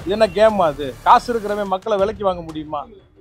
இது என்ன கேம்? அது காசு இருக்கிறவன் மக்களை விலைக்கு வாங்க முடியுமா?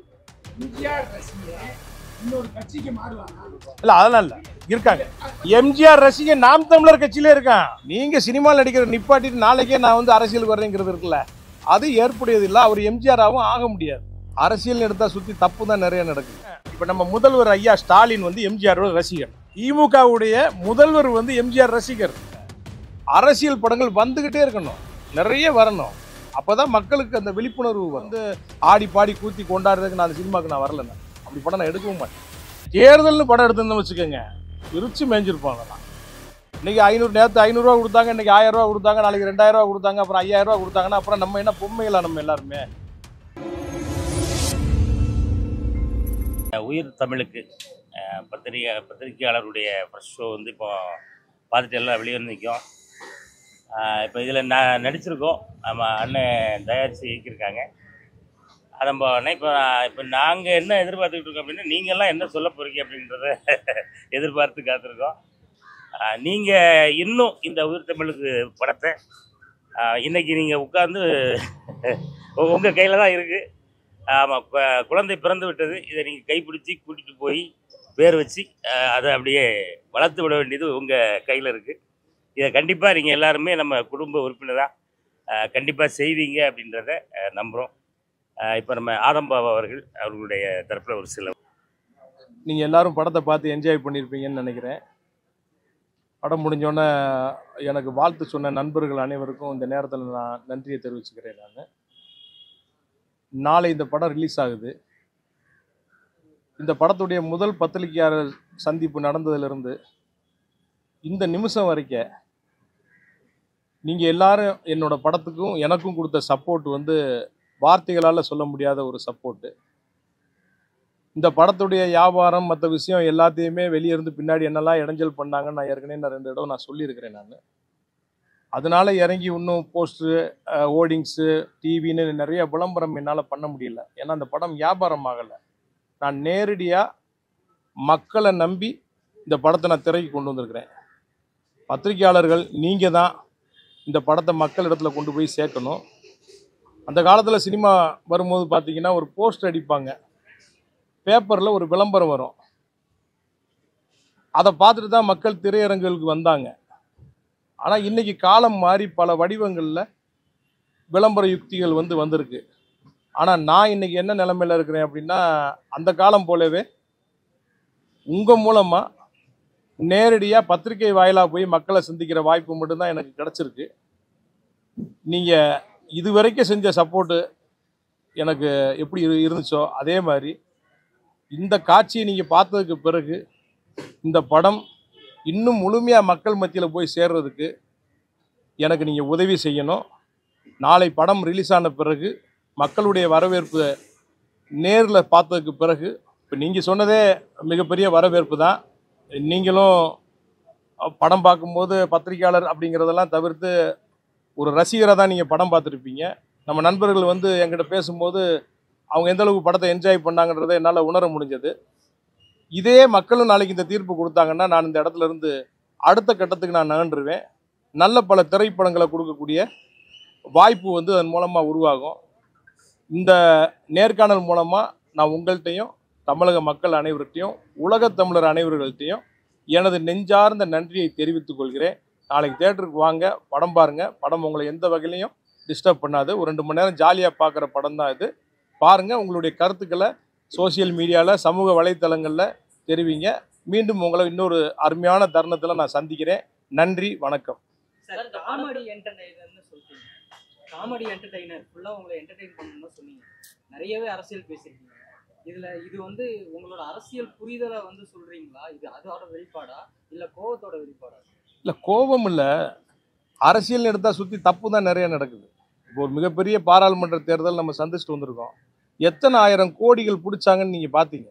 இல்ல அதெல்லாம் இல்ல இருக்காங்க. எம்ஜிஆர் ரசிகன் நாம் தமிழர் கட்சியிலே இருக்கான். நீங்க சினிமாவில் நடிக்கிற நிப்பாட்டிட்டு நாளைக்கே நான் வந்து அரசியலுக்கு வர்றேங்கிறது இருக்குல்ல, அது ஏற்புடையது இல்லை. அவர் எம்ஜிஆராகவும் ஆக முடியாது. அரசியல் எடுத்தா சுத்தி தப்பு தான் நிறைய நடக்குது. இப்ப நம்ம முதல்வர் ஐயா ஸ்டாலின் வந்து எம்ஜிஆரோட ரசிகர், திமுகவுடைய முதல்வர் வந்து எம்ஜிஆர் ரசிகர். அரசியல் படங்கள் வந்துகிட்டே இருக்கணும், நிறைய வரணும். அப்பதான் மக்களுக்கு அந்த விழிப்புணர்வு வந்து ஆடி பாடி கூத்தி கொண்டாடுறதுக்கு நான் அந்த சினிமாவுக்கு நான் வரலண்ணா. அப்படி படம் நான் எடுக்கவும் மாட்டேன். தேர்தல்னு படம் எடுத்துன்னு வச்சுக்கோங்க, விரிச்சு மேய்ஞ்சிருப்பாங்க. இன்னைக்கு 500, நேற்று 500 கொடுத்தாங்க, இன்னைக்கு 1000 ரூபா கொடுத்தாங்க, நாளைக்கு 2000 கொடுத்தாங்க, அப்புறம் 5000 கொடுத்தாங்கன்னா அப்புறம் நம்ம என்ன பொம்மைகளா? நம்ம எல்லாருமே உயிர் தமிழுக்கு பத்திரிகையாளருடைய ஃபர்ஸ்ட் ஷோ வந்து இப்போ பார்த்துட்டு எல்லாம் வெளியே வந்து நிற்கும். இப்போ இதில் நடிச்சிருக்கோம், நம்ம அண்ணன் தயாரித்து இயக்கியிருக்காங்க. அதை நம்ம இப்போ நாங்கள் என்ன எதிர்பார்த்துக்கிட்டு இருக்கோம் அப்படின்னா, நீங்கள்லாம் என்ன சொல்ல போகிறீங்க அப்படின்றத எதிர்பார்த்து காத்திருக்கோம். நீங்கள் இன்னும் இந்த உயிர் தமிழுக்கு படத்தை இன்றைக்கி நீங்கள் உட்கார்ந்து உங்கள் கையில் தான் இருக்குது. ஆமாம், குழந்தை பிறந்து விட்டது. இதை நீங்கள் கைப்பிடிச்சி கூட்டிகிட்டு போய் பேர் வச்சு அதை அப்படியே வளர்த்து விட வேண்டியது உங்கள் கையில் இருக்குது. இதை கண்டிப்பாக நீங்கள் எல்லாருமே நம்ம குடும்ப உறுப்பினராக கண்டிப்பாக செய்வீங்க அப்படின்றத நம்புகிறோம். இப்போ நம்ம ஆதம்பாபா அவர்களுடைய தரப்பில் ஒரு சில நீங்கள் எல்லாரும் படத்தை பார்த்து என்ஜாய் பண்ணியிருப்பீங்கன்னு நினைக்கிறேன். படம் முடிஞ்சோடனே எனக்கு வாழ்த்து சொன்ன நண்பர்கள் அனைவருக்கும் இந்த நேரத்தில் நான் நன்றியை தெரிவிச்சுக்கிறேன். நான் நாளை இந்த படம் ரிலீஸ் ஆகுது. இந்த படத்துடைய முதல் பத்திரிகையாளர் சந்திப்பு நடந்ததிலிருந்து இந்த நிமிஷம் வரைக்கும் நீங்கள் எல்லாரும் என்னோட படத்துக்கும் எனக்கும் கொடுத்த சப்போர்ட் வந்து வார்த்தைகளால் சொல்ல முடியாத ஒரு சப்போர்ட்டு. இந்த படத்துடைய வியாபாரம் மற்ற விஷயம் எல்லாத்தையுமே வெளியே இருந்து பின்னாடி என்னெல்லாம் இடைஞ்சல் பண்ணாங்கன்னு நான் ஏற்கனவே 2 தடவை நான் சொல்லியிருக்கிறேன். நான் அதனால இறங்கி இன்னும் போஸ்டரு, ஹோர்டிங்ஸு, டிவின்னு நிறைய விளம்பரம் என்னால் பண்ண முடியல. ஏன்னா அந்த படம் வியாபாரம் ஆகலை. நான் நேரடியாக மக்களை நம்பி இந்த படத்தை நான் திரைக்கு கொண்டு வந்திருக்கிறேன். பத்திரிகையாளர்கள் நீங்கள் தான் இந்த படத்தை மக்கள் இடத்துல கொண்டு போய் சேர்க்கணும். அந்த காலத்தில் சினிமா வரும்போது பார்த்தீங்கன்னா ஒரு போஸ்டர் அடிப்பாங்க, பேப்பரில் ஒரு விளம்பரம் வரும். அதை பார்த்துட்டு தான் மக்கள் திரையரங்குகளுக்கு வந்தாங்க. ஆனால் இன்றைக்கி காலம் மாறி பல வடிவங்களில் விளம்பர யுக்திகள் வந்திருக்கு. ஆனால் நான் இன்றைக்கி என்ன நிலைமையில் இருக்கிறேன் அப்படின்னா, அந்த காலம் போலவே உங்கள் மூலமாக நேரடியாக பத்திரிகை வாயிலாக போய் மக்களை சந்திக்கிற வாய்ப்பு மட்டும்தான் எனக்கு கிடச்சிருக்கு. நீங்கள் இதுவரைக்கும் செஞ்ச சப்போர்ட்டு எனக்கு எப்படி இருந்துச்சோ அதே மாதிரி இந்த காட்சியை நீங்கள் பார்த்ததுக்கு பிறகு இந்த படம் இன்னும் முழுமையாக மக்கள் மத்தியில் போய் சேர்றதுக்கு எனக்கு நீங்கள் உதவி செய்யணும். நாளை படம் ரிலீஸ் ஆன பிறகு மக்களுடைய வரவேற்பு நேரில் பார்த்ததுக்கு பிறகு, இப்போ நீங்கள் சொன்னதே மிகப்பெரிய வரவேற்பு தான். நீங்களும் படம் பார்க்கும்போது பத்திரிகையாளர் அப்படிங்கிறதெல்லாம் தவிர்த்து ஒரு ரசிகராக தான் நீங்கள் படம் பார்த்துருப்பீங்க. நம்ம நண்பர்கள் என்கிட்ட பேசும்போது அவங்க எந்தளவுக்கு படத்தை என்ஜாய் பண்ணாங்கன்றதை என்னால் உணர முடிஞ்சது. இதே மக்களும் நாளைக்கு இந்த தீர்ப்பு கொடுத்தாங்கன்னா நான் இந்த இடத்துல இருந்து அடுத்த கட்டத்துக்கு நான் நகன்றுவேன். நல்ல பல திரைப்படங்களை கொடுக்கக்கூடிய வாய்ப்பு அதன் மூலமாக உருவாகும். இந்த நேர்காணல் மூலமாக நான் உங்கள்கிட்டையும் தமிழக மக்கள் அனைவர்கிட்டையும் உலகத் தமிழர் அனைவர்கள்ட்டையும் எனது நெஞ்சார்ந்த நன்றியை தெரிவித்துக் கொள்கிறேன். நாளைக்கு தேட்டருக்கு வாங்க, படம் பாருங்கள். படம் உங்களை எந்த வகையிலையும் டிஸ்டர்ப் பண்ணாது. ஒரு 2 மணி நேரம் ஜாலியாக பார்க்குற படம் தான் இது. பாருங்கள், உங்களுடைய கருத்துக்களை சோசியல் மீடியாவில், சமூக வலைத்தளங்களில் தெரிவிங்க. மீண்டும் உங்களை இன்னொரு அருமையான தருணத்தில் நான் சந்திக்கிறேன். நன்றி, வணக்கம். சார், காமெடி என்டர்டெய்னர்னு சொல்லிட்டீங்க. காமெடி என்டர்டெய்னர் ஃபுல்லாக உங்களை என்டர்டெயின் பண்ணணும்னு சொன்னீங்க. நிறையவே அரசியல் பேசியிருக்கீங்க. இது உங்களோட அரசியல் புரிதலை சொல்கிறீங்களா? இது அதோட வெளிப்பாடா இல்லை கோபத்தோட வெளிப்பாடா? இல்லை, கோபம் இல்லை. அரசியல் எடுத்தால் சுற்றி தப்பு தான் நிறைய நடக்குது. இப்போ ஒரு மிகப்பெரிய பாராளுமன்ற தேர்தல் நம்ம சந்திச்சுட்டு வந்திருக்கோம். எத்தனை 1000 கோடிகள் பிடிச்சாங்கன்னு நீங்கள் பார்த்தீங்க.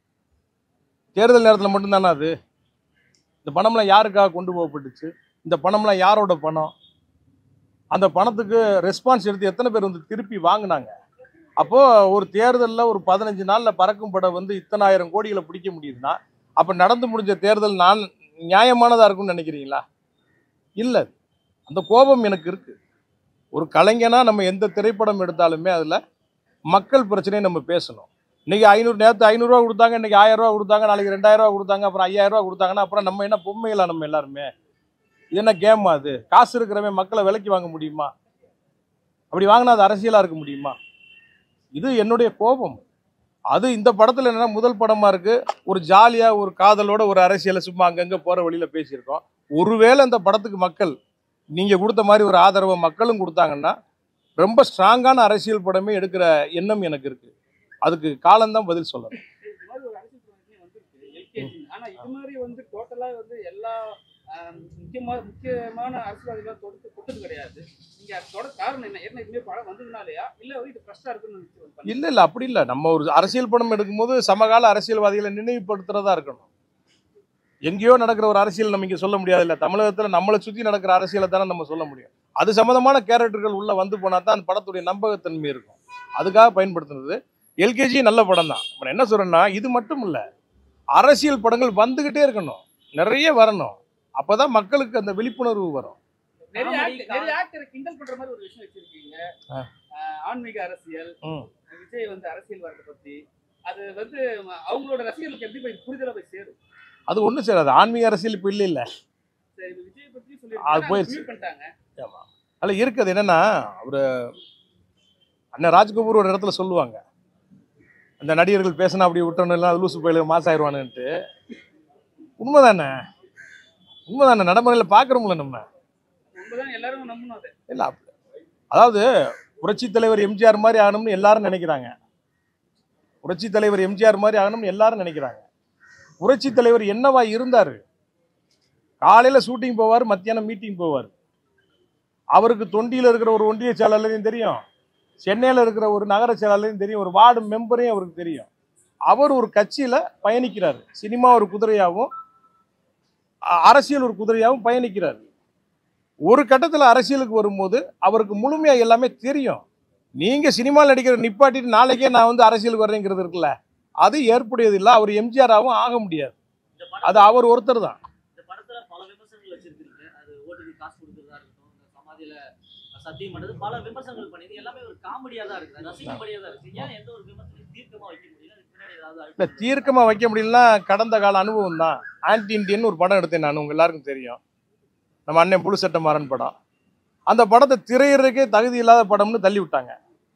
தேர்தல் நேரத்தில் மட்டும்தானே அது? இந்த பணம்லாம் யாருக்காக கொண்டு போகப்பட்டுச்சு? இந்த பணம்லாம் யாரோட பணம்? அந்த பணத்துக்கு ரெஸ்பான்ஸ் எடுத்து எத்தனை பேர் திருப்பி வாங்கினாங்க? அப்போது ஒரு தேர்தலில் ஒரு 15 நாளில் பறக்கும் படம் இத்தனை 1000 கோடிகளை பிடிக்க முடியுதுன்னா, அப்போ நடந்து முடிஞ்ச தேர்தல் நான் நியாயமானதாக இருக்கும்னு நினைக்கிறீங்களா? இல்லை. அந்த கோபம் எனக்கு இருக்குது. ஒரு கலைஞனா நம்ம எந்த திரைப்படம் எடுத்தாலுமே அதில் மக்கள் பிரச்சனையை நம்ம பேசணும். இன்னைக்கு நேற்று 500 கொடுத்தாங்க, இன்னைக்கு 1000 ரூபா கொடுத்தாங்க, நாளைக்கு 2000 கொடுத்தாங்க, அப்புறம் 5000 கொடுத்தாங்கன்னா அப்புறம் நம்ம என்ன பொம்மைகளா நம்ம எல்லாருமே? இது என்ன கேம்? அது காசு இருக்கிறவன் மக்களை விலைக்கு வாங்க முடியுமா? அப்படி வாங்கினா அது அரசியலா இருக்க முடியுமா? இது என்னுடைய கோபம். அது இந்த படத்துல என்னன்னா முதல் படமா இருக்கு, ஒரு ஜாலியா ஒரு காதலோட ஒரு அரசியலை சும்மா அங்கங்க போற வழியில பேசியிருக்கோம். ஒருவேளை இந்த படத்துக்கு மக்கள் நீங்க கொடுத்த மாதிரி ஒரு ஆதரவை மக்களும் கொடுத்தாங்கன்னா ரொம்ப ஸ்ட்ராங்கான அரசியல் படமே எடுக்கிற எண்ணம் எனக்கு இருக்கு. அதுக்கு காலம்தான் பதில் சொல்லணும். இது மாதிரி ஒரு அரசியல் பிரச்சனை வந்திருக்கு எல்கேஜி. ஆனா இது மாதிரி வந்து டோட்டலா வந்து எல்லா முக்கியமான அரசியல்வாதிகள் தொட்டது கிடையாது. நீங்க அதோட காரணம் என்ன? ஏன்னா இதுவே படம் வந்ததுனாலயா இல்ல வந்து இது ஃப்ரெஷ்ஷா இருக்குன்னு? இல்ல அப்படி இல்லை. நம்ம ஒரு அரசியல் படம் எடுக்கும்போது சமகால அரசியல்வாதிகளை நினைவுபடுத்துறதா இருக்கணும். எங்கேயோ நடக்கிற ஒரு அரசியல் நம்ம இங்கே சொல்ல முடியாது. இல்லை, தமிழகத்தில் நம்மளை சுற்றி நடக்கிற அரசியலை தானே நம்ம சொல்ல முடியும். அது சம்மந்தமான கேரக்டர்கள் உள்ள வந்து போனால் தான் அந்த படத்துடைய நம்பகத்தன்மை இருக்கும். அதுக்காக பயன்படுத்துனது. எல்கேஜி நல்ல படம் தான். நான் என்ன சொல்றேன்னா, இது மட்டும் இல்லை, அரசியல் படங்கள் வந்துகிட்டே இருக்கணும், நிறைய வரணும். அப்பதான் மக்களுக்கு அந்த விழிப்புணர்வு வரும். நிறைய ஆக்டரை கிண்டல் பண்ற மாதிரி ஒரு விஷயம் வச்சிருக்கீங்க. ஆன்மீக அரசியல், விஜய் வந்து அரசியல் வரத பத்தி அது வந்து அவங்களோட ரசிகர்களுக்கு எப்படி போய் புரிதலா போய் சேரும்? அது ஒன்றும் சேராது. ஆன்மீக அரசியல் இப்போ இல்லை. சரி, விஜய் பத்தி அது போயிடுச்சு. பண்ணிட்டாங்க. ஆமா, அதில் இருக்குது என்னன்னா, ஒரு அண்ணன் ராஜ்கபூர் ஒரு இடத்துல சொல்லுவாங்க, அந்த நடிகர்கள் பேசினா அப்படி விட்டணும், இல்லை லூசு போயில மாசம் ஆயிடுவானுன்ட்டு. உண்மைதானே? நடைமுறையில் பார்க்குறோம்ல நம்ம. உண்மைதான், எல்லாரும் நம்பணும் அதை. இல்லை, அதாவது புரட்சி தலைவர் எம்ஜிஆர் மாதிரி ஆகணும்னு எல்லாரும் நினைக்கிறாங்க. புரட்சி தலைவர் எம்ஜிஆர் மாதிரி ஆகணும்னு எல்லாரும் நினைக்கிறாங்க. புரட்சி தலைவர் என்னவா இருந்தார்? காலையில் ஷூட்டிங் போவார், மத்தியானம் மீட்டிங் போவார். அவருக்கு தொண்டியில் இருக்கிற ஒரு ஒன்றிய செயலாளரையும் தெரியும், சென்னையில் இருக்கிற ஒரு நகர செயலாளரையும் தெரியும், ஒரு வார்டு மெம்பரையும் அவருக்கு தெரியும். அவர் ஒரு கட்சியில் பயணிக்கிறார். சினிமா ஒரு குதிரையாகவும் அரசியல் ஒரு குதிரையாகவும் பயணிக்கிறார். ஒரு கட்டத்தில் அரசியலுக்கு வரும்போது அவருக்கு முழுமையாக எல்லாமே தெரியும். நீங்கள் சினிமாவில் நடிக்கிற நிப்பாட்டிட்டு நாளைக்கே நான் வந்து அரசியலுக்கு வர்றேங்கிறது இருக்குல்ல, அது ஏற்புடையது இல்லை. அவர் எம்ஜிஆராகவும் ஆக முடியாது. அது அவர் ஒருத்தர் தான். இந்த படத்துல பல விமர்சனங்கள் வச்சிருக்கீங்க. அது ஓட்டுக்கு காசு கொடுக்கறதா இருக்கட்டும், இந்த சமாதியில சத்தியம் பண்றது, பல விமர்சனங்கள் பண்ணியது எல்லாமே ஒரு காமெடியா தான் இருக்கு, ரசிக்கும்படியா தான் இருக்கு. ஏன் எந்த ஒரு விமர்சனம் தீர்க்கமா வைக்க முடியல? அதுக்கு பின்னாடி ஏதாவது இல்லை, தீர்க்கமாக வைக்க முடியலன்னா கடந்த கால அனுபவம் தான். ஆன்டி இண்டியன் ஒரு படம் எடுத்தேன் நான், உங்க எல்லாருக்கும் தெரியும், நம்ம அண்ணன் புழு சட்டமாறன் படம். அந்த படத்தை திரையிறதுக்கே தகுதி இல்லாத படம்னு தள்ளி விட்டாங்க.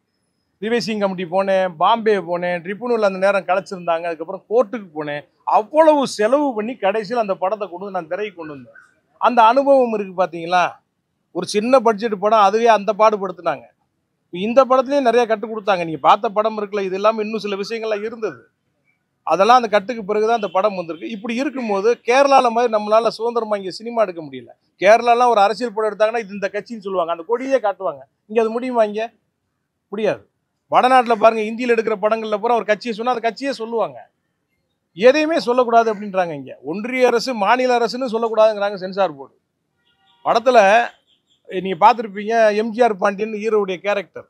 ரிவைசிங் கமிட்டி போனேன், பாம்பே போனேன், ட்ரிபுனல் அந்த நேரம் கலைச்சிருந்தாங்க. அதுக்கப்புறம் கோர்ட்டுக்கு போனேன். அவ்வளவு செலவு பண்ணி கடைசியில் அந்த படத்தை கொண்டு வந்து நான் திரைக்கு கொண்டு வந்தேன். அந்த அனுபவம் இருக்குது பார்த்தீங்களா? ஒரு சின்ன பட்ஜெட் படம், அதுவே அந்த பாடுபடுத்தினாங்க. இந்த படத்துலேயும் நிறைய கற்றுக் கொடுத்தாங்க. நீங்கள் பார்த்த படம் இருக்குல்ல, இது இல்லாமல் இன்னும் சில விஷயங்கள்லாம் இருந்தது. அதெல்லாம் அந்த கட்டுக்கு பிறகுதான் அந்த படம் வந்திருக்கு. இப்படி இருக்கும்போது கேரளாவில் மாதிரி நம்மளால சுதந்திரமாக இங்கே சினிமா எடுக்க முடியல. கேரளாலாம் ஒரு அரசியல் படம் எடுத்தாங்கன்னா இது இந்த கட்சின்னு சொல்லுவாங்க, அந்த கொடியே காட்டுவாங்க. இங்கே அது முடியுமா? இங்கே முடியாது. வடநாட்டில் பாருங்க, இந்தியில் எடுக்கிற படங்களில் பூரா ஒரு கட்சியை சொன்னால் அந்த கட்சியே சொல்லுவாங்க. எதையுமே சொல்லக்கூடாது அப்படின்றாங்க. இங்கே ஒன்றிய அரசு மாநில அரசுன்னு சொல்லக்கூடாதுங்கிறாங்க சென்சார் போர்டு. படத்தில் நீங்கள் பார்த்துருப்பீங்க, எம்ஜிஆர் பாண்டியன் ஹீரோவுடைய கேரக்டர்.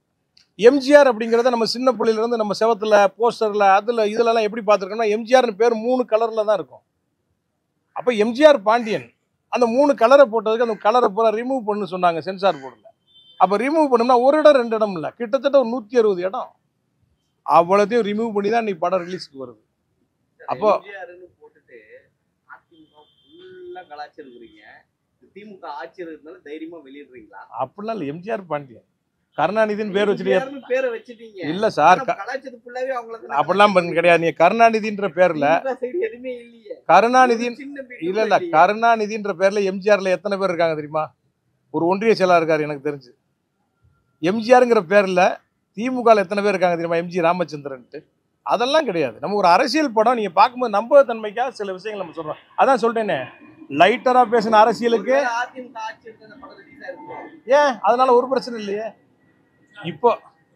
எம்ஜிஆர் அப்படிங்கிறத நம்ம சின்ன பிள்ளையிலேருந்து நம்ம செவத்தில் போஸ்டரில் அதில் இதிலெல்லாம் எப்படி பார்த்துருக்கோம்னா, எம்ஜிஆர்னு பேர் 3 கலரில் தான் இருக்கும். அப்போ எம்ஜிஆர் பாண்டியன் அந்த 3 கலரை போட்டதுக்கு அந்த கலரை பூரா ரிமூவ் பண்ணு சொன்னாங்க சென்சார் போர்டில். அப்போ ரிமூவ் பண்ணோம்னா ஒரு இடம் 2 இடம் இல்லை, கிட்டத்தட்ட ஒரு 160 இடம். அவ்வளோத்தையும் ரிமூவ் பண்ணி தான் இன்னைக்கு படம் ரிலீஸ்க்கு வருது. அப்போ போட்டுட்டு அதிமுக ஃபுல்லா கலாச்சிருக்கிறீங்க, திமுக ஆட்சி இருக்கிறதுனால தைரியமா வெளியிடுறீங்களா? அப்படிலாம் இல்லை. எம்ஜிஆர் பாண்டியன் கருணாநிதினு பேர் வச்சுட்டு பேரை வச்சுட்டீங்க. இல்லை சார், கலாச்சது ஃபுல்லாவே அவங்களுக்கு அப்படிலாம் கிடையாது. நீங்க கருணாநிதின்ற பேர்ல எதுவுமே இல்லையே. கருணாநிதி இல்ல கருணாநிதின்ற பேர்ல எம்ஜிஆர்ல எத்தனை பேர் இருக்காங்க தெரியுமா? ஒரு ஒன்றிய செயலாளர் இருக்காரு எனக்கு தெரிஞ்சு. எம்ஜிஆருங்கிற பேர்ல திமுக எத்தனை பேர் இருக்காங்க தெரியுமா? எம்ஜி ராமச்சந்திரன்ட்டு. அதெல்லாம் கிடையாது. நம்ம ஒரு அரசியல் படம் நீங்க பார்க்கும்போது நம்பகத்தன்மைக்காக சில விஷயங்கள் நம்ம சொல்றோம். அதான் சொல்றேனே, லைட்டரா பேசின அரசியலுக்கு அதிமுக ஆட்சி இருக்கிற படம் ரிலீஸ் ஆயிருக்கு. ஏன் அதனால ஒரு பிரச்சனை இல்லையே. இப்போ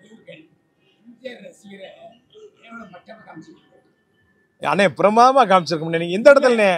அண்ணே பிரமாதமா காமிச்சிருக்க நீங்க இந்த இடத்துல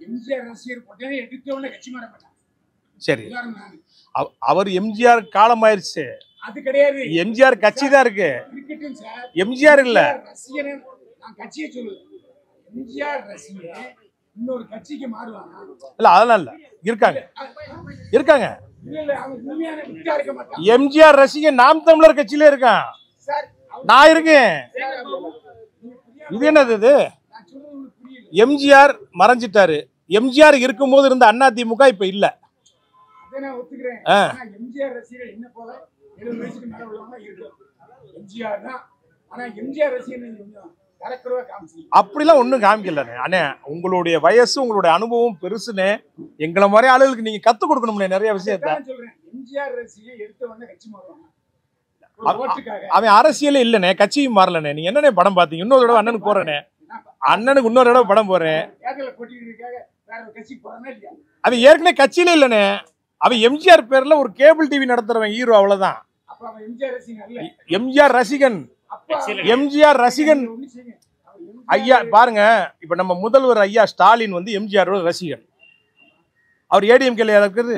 சரி. அவர் எம்ஜிஆர் காலம் ஆயிடுச்சு, அது கிடையாது. எம்ஜிஆர் கட்சி தான் இருக்கு, எம்ஜிஆர் இல்ல. கட்சியை சொல்லுது, எம்ஜிஆர் ரசிகர் இன்னொரு கட்சிக்கு மாறுவாங்க. இல்ல அதெல்லாம் இல்ல, இருக்காங்க இருக்காங்க இல்ல அவன் உண்மையான விட்டா இருக்க மாட்டான் எம்ஜிஆர் ரசிகன் நாம் தமிழர் கட்சியில இருக்கான். சார். நான் இருக்கேன். இது என்னது இது? நான் சொல்றது உங்களுக்கு புரியல. எம்ஜிஆர் மறைஞ்சிட்டாரு. எம்ஜிஆர் இருக்கும்போது இருந்த அதிமுக இப்ப இல்ல. அதை நான் ஒத்துக்கிறேன். ஆ. ஆனா எம்ஜிஆர் ரசிகர் என்ன போல 70 வயசுக்கு மேல உள்ளவங்க இருக்கும். எம்ஜிஆர் தான். ஆனா எம்ஜிஆர் ரசிகர் நீங்க கொஞ்சம் கரெக்டா காமிச்சீங்க. அப்படிலாம் ஒண்ணும் காமிக்கலண்ணே. அண்ணே உங்களுடைய வயசு உங்களுடைய அனுபவம் பெருசுன்னு எங்களை மாதிரி ஆளுகளுக்கு நீங்க கத்து கொடுக்கணும்னே நிறைய விஷயத்த. நான் சொல்றேன் எம்ஜிஆர் ரசிகர் எடுத்த உடனே கட்சி மாறுவாங்க. ஒரு ஓட்டுக்காக. அவன் அரசியலே இல்லண்ணே, கட்சியும் மாறலண்ணே. நீங்க என்னண்ணே படம் பாத்தீங்க? இன்னொரு தடவை அண்ணனுக்கு போறேனே, அண்ணனுக்கு இன்னொரு தடவை படம் போறேன். தேர்தல போட்டிக்கிறதுக்காக வேற ஒரு கட்சி போறானே இல்லையா? அவன் ஏற்கனவே கட்சியில இல்லண்ணே. அவன் எம்ஜிஆர் பேர்ல ஒரு கேபிள் டிவி நடத்துறவன் ஹீரோ, அவ்வளவுதான். அப்ப அவன் எம்ஜிஆர் ரசிகர் இல்ல. எம்ஜிஆர் ரசிகன். அப்ப எம்ஜிஆர் ரசிகன் ஒண்ணு செய்யுங்க. ஐயா பாருங்க. இப்ப நம்ம முதல்வர் ஐயா ஸ்டாலின் வந்து எம்ஜிஆரோட ரசிகன். அவர் ஏடிஎம்கேல இருக்கிறது.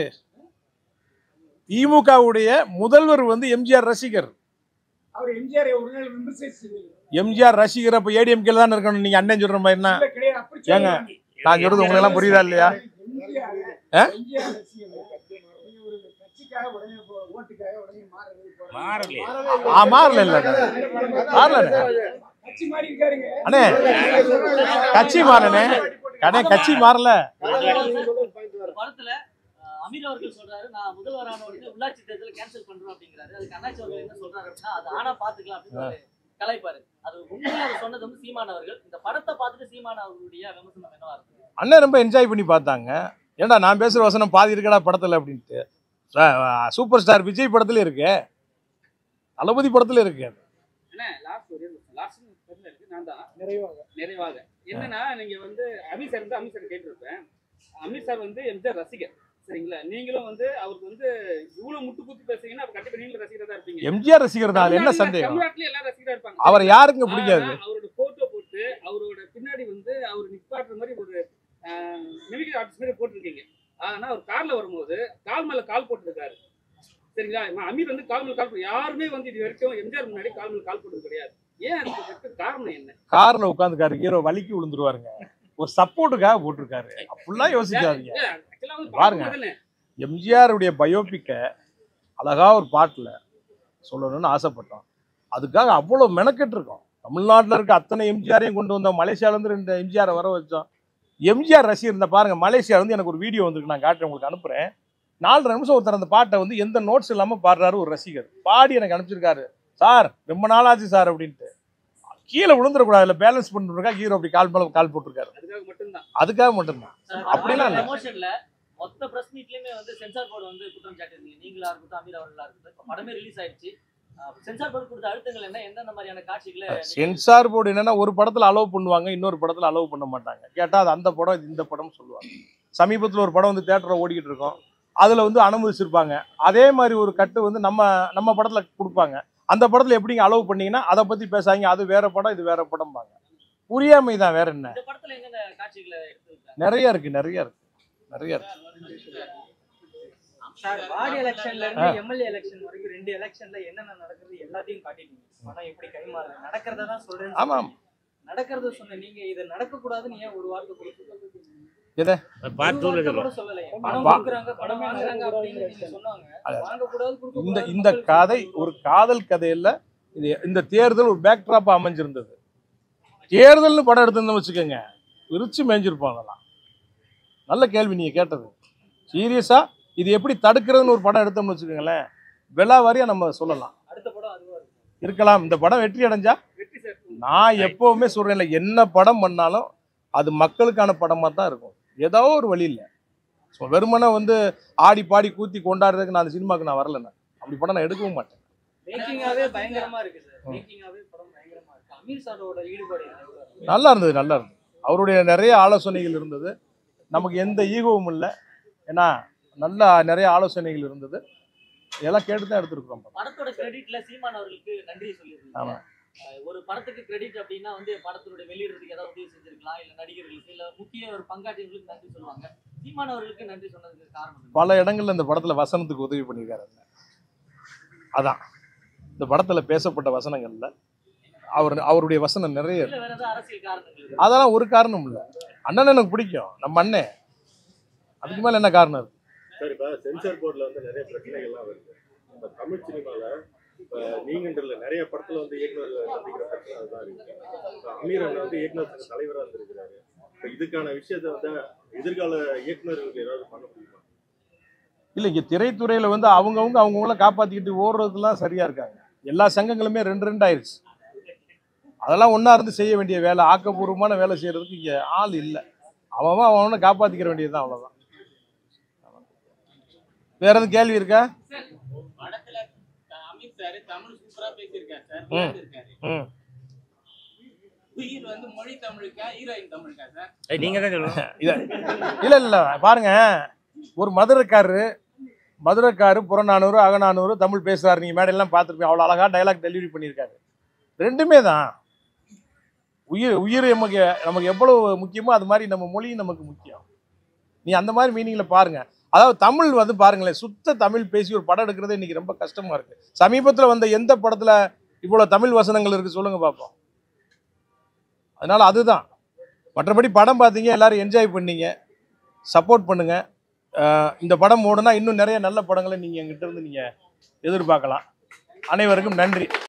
திமுகவுடைய முதல்வர் வந்து எம்ஜிஆர் ரசிகர். அவர் எம்ஜிஆர் ஒரு நாள் விமர்சிச்சு எம்ஜிஆர் ரசிகர் அப்ப ஏடிஎம்கேல தான் இருக்கணும். நீங்க அண்ணன் சொல்ற மாதிரி என்ன? கிடையாது. அப்படி ஏங்க சொல்றாங்க. நான் சொல்றது உங்களுக்கு எல்லாம் புரியுதா இல்லையா? எம்ஜிஆர் ரசிகர் ஒரு கட்சிக்காக உடனே ஓட்டுக்காக உடனே மாறலையே. மாறல இல்ல மாறல கட்சி மாறி இருக்காருங்க. அண்ணே. கட்சி மாறனே அண்ணே, கட்சி மாறல. படத்துல அமீர் அவர்கள் சொல்றாரு, நான் முதல்வரான உடனே உள்ளாட்சி தேர்தலை கேன்சல் பண்றோம் அப்படிங்கிறாரு. அதுக்கு அண்ணாச்சி அவர்கள் என்ன சொல்றாரு அப்படின்னா, அது ஆனா பாத்துக்கலாம் அப்படின்னு கலாய்ப்பாரு. அது உண்மையில அவர் சொன்னது வந்து சீமான் அவர்கள். இந்த படத்தை பார்த்துட்டு சீமான் அவர்களுடைய விமர்சனம் என்னவா இருக்கு? அண்ணன் ரொம்ப என்ஜாய் பண்ணி பார்த்தாங்க. ஏன்டா நான் பேசுற வசனம் பாதி இருக்கடா படத்துல அப்படின்ட்டு. சூப்பர் ஸ்டார் விஜய் படத்துல இருக்கு, தளபதி படத்துல இருக்கு. நான் தான் நிறைவாக என்னன்னா, நீங்க வந்து அமீர் சார் கேட்டிருப்பேன். அமீர் சார் வந்து எம்ஜிஆர் ரசிகர், சரிங்களா? நீங்களும் வந்து அவருக்கு வந்து இவ்வளவு முட்டு குத்தி பேசுறீங்கன்னா அப்ப கண்டிப்பா நீங்களும் ரசிகரா தான் இருப்பீங்க. எம்ஜிஆர் ரசிகர் தான், என்ன சந்தேகம்? தமிழ்நாட்டுல எல்லாரும் ரசிகரா இருப்பாங்க. அவர் யாருங்க பிடிக்காது? அவரோட போட்டோ போட்டு அவரோட பின்னாடி வந்து அவர் நிப்பாட்டுற மாதிரி ஒரு மிமிக்ரி ஆர்டிஸ்ட் மாதிரி போட்டிருக்கீங்க. ஆனா அவர் கார்ல வரும்போது கால் மேல கால் போட்டுருக்காரு, சரிங்களா? அமீர் வந்து கால் மேல கால் போட்டு யாருமே வந்து இது வரைக்கும் எம்ஜிஆர் முன்னாடி கால் மேல கால் போட்டது கிடையாது. ஏன் அதுக்கு காரணம் என்ன? கார்ல உட்காந்துக்காரு, ஹீரோ வலிக்கு விழுந்துருவாருங்க. ஒரு சப்போர்ட்டுக்காக போட்டிருக்காரு. அப்படிலாம் யோசிக்காதீங்க. பாருங்க, எம்ஜிஆர் உடைய பயோபிக்க அழகா ஒரு பாட்டுல சொல்லணும்னு ஆசைப்பட்டோம். அதுக்காக அவ்வளவு மெனக்கெட்டு இருக்கோம். தமிழ்நாட்டில் இருக்க அத்தனை எம்ஜிஆரையும் கொண்டு வந்தோம். மலேசியால இருந்து 2 எம்ஜிஆரை வர வச்சோம். எம்ஜிஆர் ரசிகர் இந்த பாருங்க, மலேசியால இருந்து எனக்கு ஒரு வீடியோ வந்துருக்கு, நான் காட்டுறேன் உங்களுக்கு, அனுப்புறேன். 4.5 நிமிஷம் ஒருத்தர் அந்த பாட்டை வந்து எந்த நோட்ஸ் இல்லாம பாடுறாரு ஒரு ரசிகர். பாடி எனக்கு அனுப்பிச்சிருக்காரு. சார் ரொம்ப நாள் ஆச்சு சார் அப்படின்ட்டு. கீழே விழுந்துடக்கூடாது, இல்லை பேலன்ஸ் பண்ணிருக்கா ஹீரோ அப்படி கால் மேல கால் போட்டிருக்காரு. அதுக்காக மட்டும்தான். அப்படிலாம் இல்லை. எமோஷன்ல மொத்த பிரஸ் மீட்லயுமே வந்து சென்சார் போர்டு வந்து குற்றம் சாட்டிருந்தீங்க. நீங்களா இருக்கட்டும், அமீர் அவர்களா இருக்கட்டும். இப்போ படமே ரிலீஸ் ஆயிடுச்சு. சென்சார் போர்டு கொடுத்த அழுத்தங்கள் என்ன, எந்தெந்த மாதிரியான காட்சிகளை? சென்சார் போர்டு என்னன்னா, ஒரு படத்துல அலோவ் பண்ணுவாங்க, இன்னொரு படத்துல அலோவ் பண்ண மாட்டாங்க. கேட்டா அது அந்த படம் இது இந்த படம் சொல்லுவாங்க. சமீபத்தில் ஒரு படம் வந்து தியேட்டர்ல ஓடிக்கிட்டு இருக்கோம், அதுல வந்து அனுமதிச்சிருப்பாங்க. அதே மாதிரி ஒரு கட்டு வந்து நம்ம படத்துல கொடுப்பாங்க. அந்த படத்துல எப்படிங்க அலோவ் பண்ணீங்கன்னா அதை பத்தி பேசாங்க, அது வேற படம் இது வேற படம் பாங்க. புரியாமை தான், வேற என்ன? இந்த படத்துல என்னென்ன காட்சிகளை எடுத்துருக்காங்க? நிறைய இருக்கு. சார், வார்டு எலெக்ஷன்ல இருந்து எம்எல்ஏ எலெக்ஷன் வரைக்கும் 2 எலெக்ஷன்ல என்னென்ன நடக்குது எல்லாத்தையும் காட்டிட்டீங்க. பணம் எப்படி கைமாறுது, நடக்கிறத தான் சொல்றேன். ஆமா, நடக்கிறத சொன்ன நீங்க இது நடக்க கூடாதுன்னு ஏன் ஒரு வார்த்தை கொடுத்து எதை பார்ட் 2ல இருக்கோம். சொல்லலையே? பணம் கொடுக்குறாங்க, பணம் வாங்குறாங்க அப்படின்னு நீங்க சொன்னாங்க. வாங்க கூடாது, கொடுக்க இந்த கூடாது. இந்த கதை ஒரு காதல் கதையில இந்த தேர்தல் ஒரு பேக் ட்ராப்பா அமைஞ்சிருந்தது. தேர்தல்னு படம் எடுத்திருந்தோம் வச்சுக்கோங்க, விரிச்சு மேய்ஞ்சிருப்போம். அதெல்லாம் நல்ல கேள்வி நீங்க கேட்டது. சீரியஸா இது எப்படி தடுக்கிறதுன்னு ஒரு படம் எடுத்தோம்னு வச்சுக்கோங்களேன், விலா வாரியா நம்ம சொல்லலாம். அடுத்த படம் அதுவா இருக்கலாம். இந்த படம் வெற்றி அடைஞ்சா, நான் எப்பவுமே சொல்றேன்ல, என்ன படம் பண்ணாலும் அது மக்களுக்கான படமா தான் இருக்கும். ஏதோ ஒரு வழி இல்லை. ஸோ வெறுமனை வந்து ஆடி பாடி கூத்தி கொண்டாடுறதுக்கு நான் அந்த சினிமாவுக்கு நான் வரலண்ணா. அப்படி படம் நான் எடுக்கவும் மாட்டேன். மேக்கிங்காவே பயங்கரமா இருக்கு சார். மேக்கிங்காவே படம் பயங்கரமா இருக்கு. அமீர் சாரோட ஈடுபாடு நல்லா இருந்தது. அவருடைய நிறைய ஆலோசனைகள் இருந்தது. நமக்கு எந்த ஈகோவும் இல்லை. ஏன்னா நல்லா நிறைய ஆலோசனைகள் இருந்தது. இதெல்லாம் கேட்டு தான் எடுத்துருக்கோம். படத்தோட கிரெடிட்ல சீமான் அவர்களுக்கு நன்றி சொல்லியிருக்கீங்க. ஆமா. ஒரு படத்துக்கு கிரெடிட் அப்படின்னா வந்து படத்தினுடைய வெளியிடுறதுக்கு ஏதாவது உதவி செஞ்சிருக்கலாம், இல்ல நடிகர்களுக்கு, இல்ல முக்கிய ஒரு பங்காற்றியவர்களுக்கு நன்றி சொல்லுவாங்க. சீமான் அவர்களுக்கு நன்றி சொன்னதுக்கு காரணம் பல இடங்கள்ல இந்த படத்துல வசனத்துக்கு உதவி பண்ணியிருக்காரு. அதான் இந்த படத்துல பேசப்பட்ட வசனங்கள்ல அவருடைய வசனம் நிறைய இல்ல வேற ஏதாவது அரசியல் காரணங்கள்? அதெல்லாம் ஒரு காரணம் இல்லை. அண்ணன் எனக்கு பிடிக்கும், நம்ம அண்ணன். அதுக்கு மேல என்ன காரணம் இருக்கு? சார் இப்போ சென்சார் போர்டில் வந்து நிறைய பிரச்சனைகள்லாம் வருது. இப்போ தமிழ் சினிமாவில் இப்போ நீங்கன்றதுல நிறைய படத்தில் வந்து இயக்குனர் சந்திக்கிற பிரச்சனை அதுதான் இருக்கு. இப்போ அமீர் அண்ணன் வந்து இயக்குனர் சங்க தலைவராக இருந்திருக்கிறாரு. இப்போ இதுக்கான விஷயத்த வந்து எதிர்கால இயக்குநர்களுக்கு ஏதாவது பண்ண முடியுமா? இல்லை, இங்கே திரைத்துறையில் வந்து அவங்கவுங்கள காப்பாற்றிக்கிட்டு ஓடுறதுலாம் சரியாக இருக்காங்க. எல்லா சங்கங்களுமே ரெண்டு ஆயிடுச்சு. அதெல்லாம் ஒன்றா இருந்து செய்ய வேண்டிய வேலை, ஆக்கப்பூர்வமான வேலை செய்கிறதுக்கு இங்கே ஆள் இல்லை. அவனை காப்பாற்றிக்கிற வேண்டியது தான், அவ்வளோதான். வேற எதுவும் கேள்வி இருக்கா? படத்துல அமித் சார் தமிழ் சூப்பரா பேசியிருக்காரு சார். உயிர் வந்து மொழி தமிழுக்கா ஹீரோயின் தமிழுக்கா சார்? நீங்க தான் சொல்லணும். இல்லை பாருங்க, ஒரு மதுரைக்காரு புறநானூறு அகநானூறு தமிழ் பேசுறாரு. நீங்க மேடையெல்லாம் பார்த்துருப்பீங்க, அவ்வளோ அழகா டைலாக் டெலிவரி பண்ணியிருக்காரு. ரெண்டுமே தான். உயிர் நமக்கு எவ்வளவு முக்கியமோ அது மாதிரி நம்ம மொழியும் நமக்கு முக்கியம். நீ அந்த மாதிரி மீனிங்கில் பாருங்க. அதாவது தமிழ் வந்து பாருங்களேன், சுத்த தமிழ் பேசி ஒரு படம் எடுக்கிறதே இன்னைக்கு ரொம்ப கஷ்டமா இருக்கு. சமீபத்தில் வந்த எந்த படத்துல இவ்வளோ தமிழ் வசனங்கள் இருக்கு சொல்லுங்க பார்ப்போம். அதனால அதுதான். மற்றபடி படம் பார்த்தீங்க, எல்லாரும் என்ஜாய் பண்ணீங்க, சப்போர்ட் பண்ணுங்க. இந்த படம் ஓடுனா இன்னும் நிறைய நல்ல படங்களை நீங்க எங்கிட்ட இருந்து நீங்க எதிர்பார்க்கலாம். அனைவருக்கும் நன்றி.